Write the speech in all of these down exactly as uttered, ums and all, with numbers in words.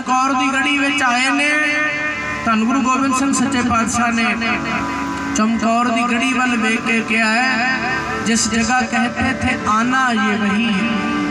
चमकौर की गढ़ी में आए ने धन गुरु गोबिंद सिंह सच्चे पातशाह ने चमकौर की गढ़ी वाल वेख के क्या है, जिस जगह कहते थे आना ये वही है।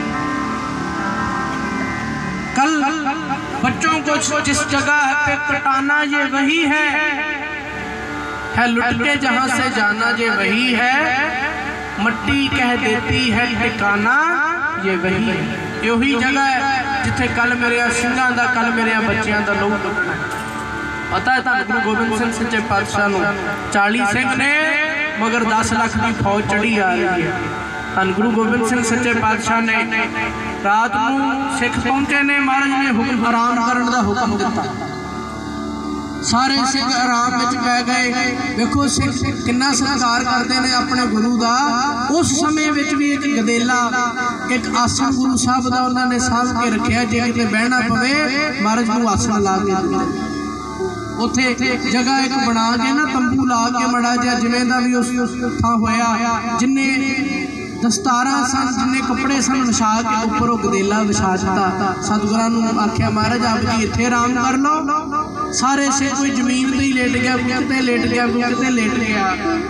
कल बच्चों को जिस जगह पे कटाना ये वही है, है लुट के जहां से जाना ये वही है, मट्टी कह देती है ठिकाना ये वही है। यही जगह है जिथे कल मेरे सिंघां दा कल मेरे बच्चों का लहू लुटना है। पता है धन गुरु गोबिंद सिंह सच्चे पातशाह नूं चालीस सिंह ने मगर दस लाख की फौज चढ़ी आ रही है। धन गुरु गोबिंद सिंह सच्चे पातशाह ने रात नूं सिख पहुंचे ने, महाराज ने हुक्म आराम करने का हुक्म दिता। सारे सिख आराम में पै गए। देखो सिख कितना सत्कार करते हैं अपने गुरु का। उस समय भी एक गदेला एक आसन गुरु साहब का उन्होंने साध के रखा, जे किते बहना पवे महाराज को आसन ला के उत्थे जगह एक बना के ना तंबू ला के मड़ा जा जिवें दा भी उस थां होया, जिन्ने दस्तारा सन जिन्ने कपड़े सन विछा के उपर वो गदेला विछा दिता। सतगुरां नूं आख्या महाराज आप जी इत्थे आराम कर लो। सारे से कोई जमीन पे ही लेट गया, कोई किते लेट गया, कोई किते लेट गया,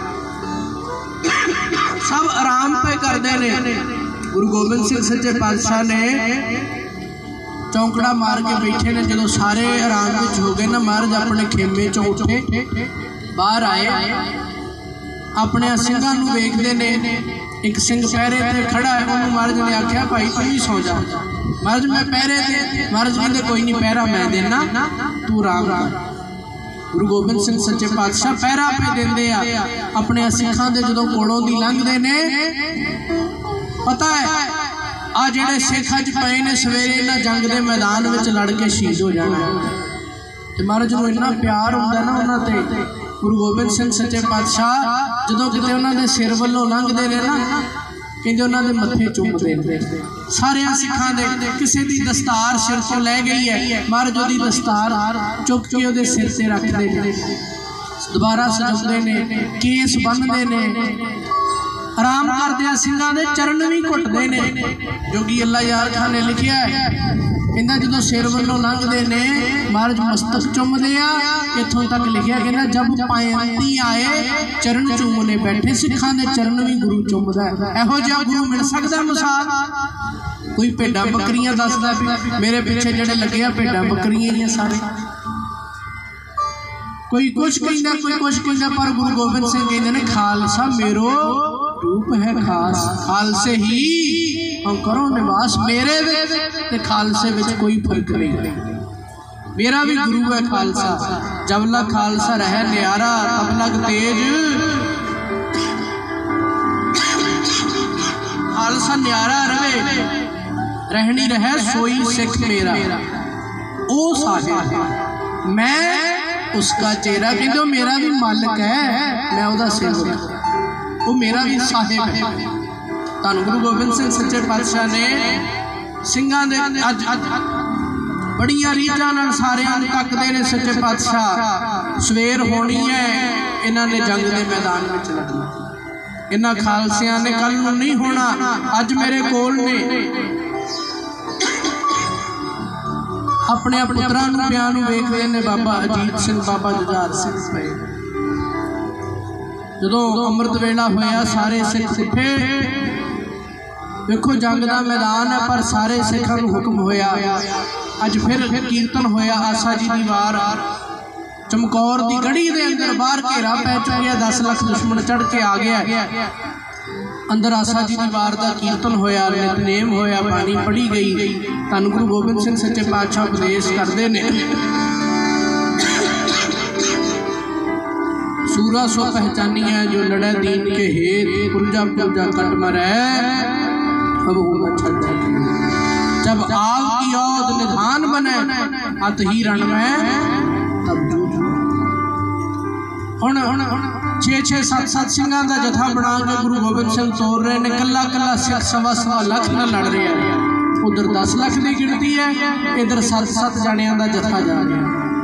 सब आराम पे करते ने। गुरु गोबिंद सिंह सच्चे पातशाह ने चौंकड़ा मार के बैठे ने। जो सारे आराम विच हो गए ना, महाराज अपने खेमे चों उठे बाहर आए, अपने सिंघां नूं वेखदे ने। एक सिंह पहरे ते खड़ा है, उन्होंने महाराज ने आख्या भाई तू ही सौ जा। महाराज मैं पहरे थे, महाराज कहते कोई नहीं पहरा मैं देना, तू आराम कर। गुरु गोबिंद सिंह सच्चे पातशाह पहरा पे देंदे आ अपने सिखां दे। जदों कोलों दी लंघदे ने, पता है आ जेड़े सिख अज पए ने सवेरे इन्हां जंग दे मैदान विच लड़ के शहीद हो जाना है। ते महाराज नूं इन्ना प्यार हुंदा ना उन्हां ते। गुरु गोबिंद सिंह सच्चे पातशाह जदों किते उन्हां दे सिर वल्लों लंघदे ने ना, कहते उन्होंने मत्थे चुमते सारे सिखां दे। किसी की दस्तार सिर तो लै गई है, महाराज ओदी दस्तार चुक के ओदे सिर से रखते हैं, दोबारा सजाते ने, केस बन्नते ने, आराम करदे सिंघां दे चरण भी घुटते ने। जोगी अल्लाह यार खान ने लिखिया है, कहना जो सिर वालों लंघते ने महाराज मस्तक चुमदे आ। इत्थों तक लिखिया कहना जब पायंती आए चरण चूमने बैठे, सिखां दे चरण भी गुरु चुमदा है। इहो जिहा गुरु मिल सकदा मिसाल? कोई भेडां बकरियां दसदा भी मेरे पिछे जिहड़े लगे आ भेडां बकरियां ही सारे, कोई कुछ कहंदा कोई कुछ कहंदा, पर गुरु गोबिंद सिंह कहंदे ने खालसा मेरो रूप है खास, खालसे ही हम करो निवास। मेरे ते खालसे विच कोई फर्क नहीं, मेरा भी गुरु है खालसा। जब लग खालसा रहे न्यारा तब लग तेज, खालसा न्यारा रहे रहनी रहे सोई सिख मेरा। ओ साहिब मैं उसका चेहरा, क्योंकि मेरा भी मालिक है, मैं उसका सेवक, वो मेरा भी साहिब है। धन गुरु गोबिंद सिंह सच्चे पातशाह ने सिंघां दे अज बड़िया रीझां नाल सारियां नूं तकदे ने। सच्चे पातशाह सवेर होनी है, इन्हां ने जंग दे मैदान विच लड़ना, इन्हां खालसियां ने कल नूं नहीं होना, अज मेरे कोल ने। अपने पुत्रां नूं पियां नूं वेखदे ने बाबा अजीत सिंह, बाबा जुझार सिंह पए। जदों अमृत वेला होया सारे सिख उठे। देखो जंग का मैदान है, पर सारे सिखां नूं हुक्म होया। अज फिर कीर्तन होया आसा जी की वार। चमकौर की गढ़ी के अंदर बाहर घेरा पै चुकिया, दस लाख दुश्मन चढ़ के आ गया। अंदर आसा जी की वार का कीर्तन होया, नितनेम होया, बाणी पढ़ी गई। धन गुरु गोबिंद सिंह सच्चे पातशाह उपदेश करते हैं, सूरा सो पहचानी है जो लड़े दीन के हेत, पुरजा पुरजा कट मरै अब होना छड्डे। जब आग की औद निधान बने अत ही रण में तब जूझ। हुण छे छे सत्त सत्त सिंघां दा जथा बना के गुरु गोबिंद सिंह तोड़ रहे ने। कला कला सिख सवा सवा लख नाल लड़ रहे हैं। उधर दस लाख की गिनती है, इधर सत्त सत्त जणियां दा जथा जा रहा है।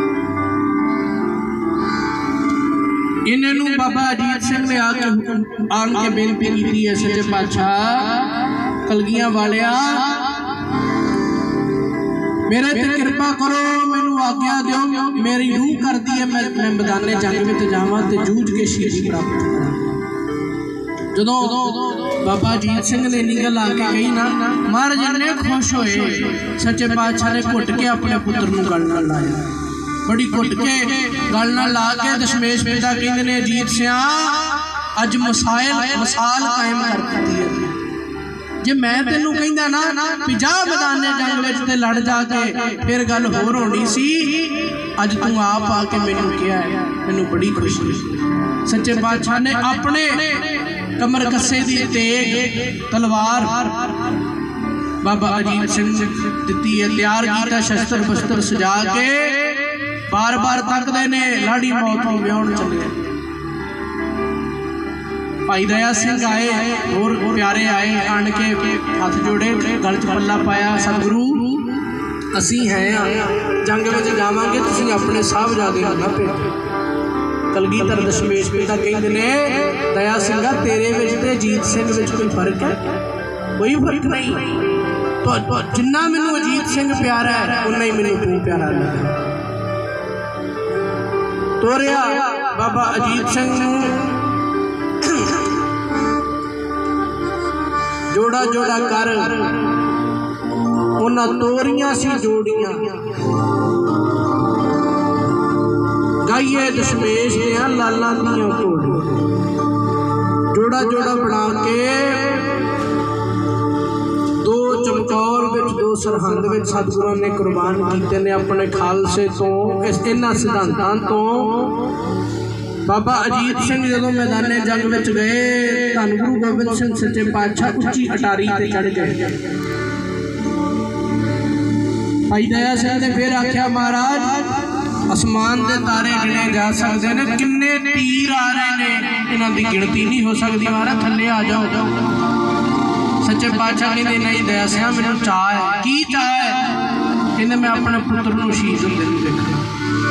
इन्हों बाबा अजीत सिंह ने आके आन के बेनती की है, सच्चे पातशाह कलगियां वालिया मेरे ते कृपा करो, मैनू आज्ञा दो, मेरी रूह करती है मैं मैं मैदाने जंग में जावां ते जूझ के शहीदी प्राप्त करा। जदों बाबा अजीत सिंह ने इन्नी गल आके कही ना, महाराज इन्ने खुश होए, सच्चे पातशाह ने घुट के अपने पुत्र नूं गल नाल लाया, बड़ी घुट के गल नाल ला के दशमेश पिता कहंदे ने अजीत सिंह अज मसाइल मसाल कायम कर दी है। जे मैं तेनू कहंदा ना भी जा मैदाने जंग विच ते लड़ जाके फिर गल होर होनी सी, अज तू आप आके मैनू कहा है, मैनू बड़ी खुशी। सच्चे पातशाह ने अपने कमर कस्से दी तेग तलवार बाबा अजीत सिंह दिती है, तैयार किया शस्त्र बस्त्र सजा के, बार बार तकदे ने लाड़ी मौत नूं विआउण चले। भाई दया सिंह आए और प्यारे आए, आन के हाथ जोड़े, गल च पल्ला पाया, सतगुरु असी हैं जंग में जावांगे, तुसीं अपने साहबजादे नूं ना भेजो। कलगीधर दशमेश पिता कहंदे ने दया सिंह तेरे विच ते अजीत सिंह विच कोई फर्क है? कोई फर्क नहीं, तो जिन्ना मैनू अजीत सिंह प्यारा है उन्ना ही मैनू तू प्यारा लगा। तोरिया बाबा अजीत सिंह जोड़ा जोड़ा कर उन्हां तोरियां सी जोड़ियां, गाइए दशमेश दियां लालां दियां घोड़ियां, जोड़ा जोड़ा बना के दो चमकौर विच दो सरहंद विच सतगुरां ने कुर्बान कीते ने अपने खालसे तो, इस इन्हां सिद्धांतां तो। बाबा अजीत सिंह जदों मैदाने जंग विच गए, धन गुरु गोबिंद सिंह सच्चे पातशाह उच्ची अटारी ते चढ़ गए। भाई दया सिंह ने फिर आख्या, महाराज आसमान के तारे गिने जा सकते हैं, किन्ने तीर आ रहे हैं इन्हां दी गिनती नहीं हो सकती, महाराज थल्ले आ जाओ। सच्चे पातशाह कहंदे नहीं दया सिंह मैनूं चाह है। की चाह है? कहंदे मैं अपने पुत्र नूं शहीद हुंदे नूं देखना।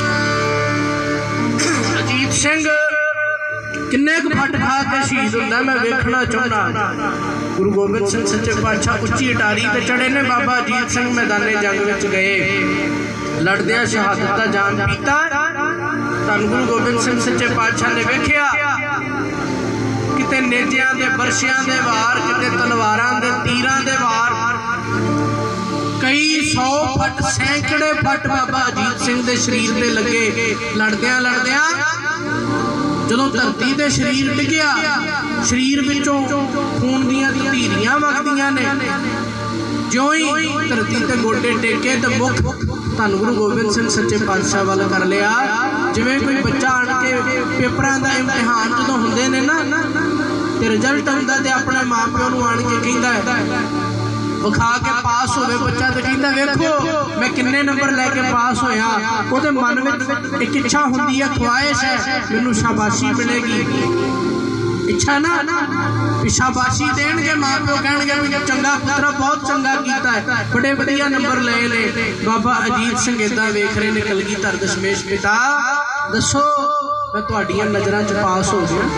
अजीत सिंह किन्ने क फट खा के शहीद हुंदा मैं वेखना चाहुंदा। गुरु गोबिंद सिंह सच्चे पातशाह उच्ची अटारी ते चढ़े ने। बाबा अजीत सिंह मैदाने जंग विच गए, लड़दियां शहादत दा जान पीता। धन गुरु गोबिंद सिंह सच्चे पातशाह ने वेखिया किते नेजियां दे बरशियां दे वार, किते तलवारां दे तीरां दे वार, कई सौ फट सैकड़े फट बाबा अजीत सिंह दे शरीर ते लगे। लड़दियां लड़दियां जदों धरती ते शरीर डिग्या, शरीर विचों खून दियां धीरियां वगदियां ने। ज्यों ही धरती ते गोडे टेके ते मुख धन गुरु गोबिंद सिंह सच्चे पातशाह वाल कर लिया। जिवें कोई बच्चा आण के पेपरां दा इम्तिहान जदों हुंदे ने ना ते रिजल्ट आउंदा ते अपने माँ प्यो नूं आण के कहिंदा है, विखा के पास होवे बच्चा तो कहता वेखो मैं किन्ने नंबर लैके पास होया। उहदे मन में एक इच्छा हुंदी है, ख्वाहिश है मैनू शाबाशी मिलेगी। इच्छा ना शाबाशी देणगे माँ प्यो, कहणगे चंगा पुत्रा बहुत चंगा कीता है, बड़े बढ़िया नंबर ले ले। बाबा अजीत सिंह इदां वेख रहे ने, कलगीधर दशमेश पिता दसो मैं तुहाडीआं नज़रां च पास हो गया।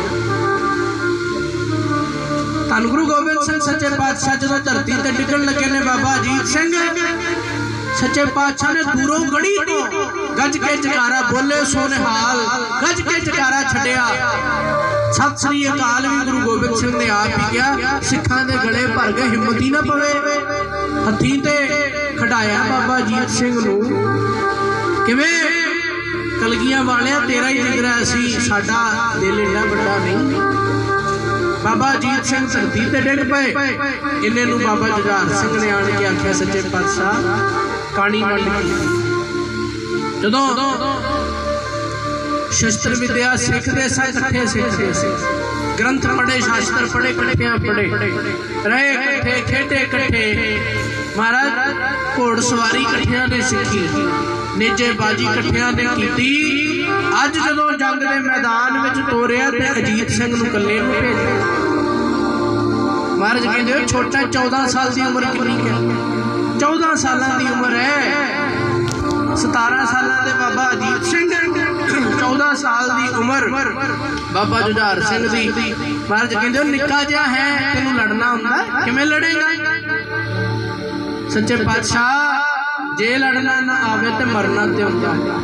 धन गुरु गोबिंद सिंह सच्चे पातशाह जो धरती ते डिगण लगे ने, बाबा अजीत सिंह सच्चे पातशाह ने दूरों गड़ी तो गज के जकारा बोले सोनिहाल, गज के जकारा छड़िया। सत श्री अकाल भी गुरु गोबिंद सिंह ने आप ही किया, सिखां दे गले भर गए, हिम्मत ही ना पवे। हथी ते खड़ाया बाबा अजीत सिंह नूं, किवें कलगियां वालिया तेरा ही जिगरा सी, साडा दिल एडा बड़ा नहीं। बाबा अजीत सिंह धरती ते डिग पे। इन्हें नूं बाबा जुझार सिंह ने आण के आख्या, सच्चे पातशाह काणी वंड जदों शस्त्र विद्या सीखते सा, कट्ठे सीखते से ग्रंथ पढ़े, शास्त्र पढ़े, कट्ठियां पढ़े, रहे कट्ठे, खेटे कट्ठे। महाराज घोड़सवारी कट्ठियां ने सीखी, नेजेबाजी कट्ठियां ने कीती। अज जदों जंग के मैदान में तोरिया ते अजीत सिंह नूं कल्ले नूं भेजिया। महाराज कहंदे छोटा चौदह साल की उम्र कितनी है? चौदह साल की उम्र है। सतारह साल के बाबा अजीत सिंह, चौदह साल की उम्र बाबा जुझार सिंह दी। महाराज कहंदे निक्का जिहा है, तेनूं लड़ना हुंदा, किवें लड़ेगा? सच्चे पातशाह जे लड़ना ना आवे तो मरना ते हुंदा है।